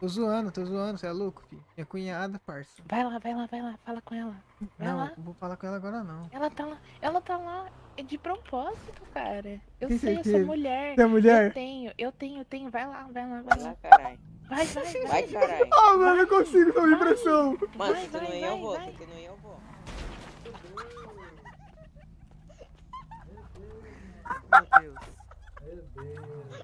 Tô zoando, você é louco, filho. Minha cunhada, parça. Vai lá, vai lá, vai lá, fala com ela. Vai Não, lá. não vou falar com ela agora não. Ela tá lá é de propósito, cara. Eu Tem sei, eu sou certeza? mulher. Você é mulher? Eu tenho. Vai lá, vai lá, vai Vai lá. lá, caralho. Vai, vai, Vai, vai. caralho. Ah, mano, eu Vai, consigo, sob vai. pressão. Mano, Vai, se tu não vai, ir, eu vai, vou. Se vai. tu não ir, eu vou. Meu Deus.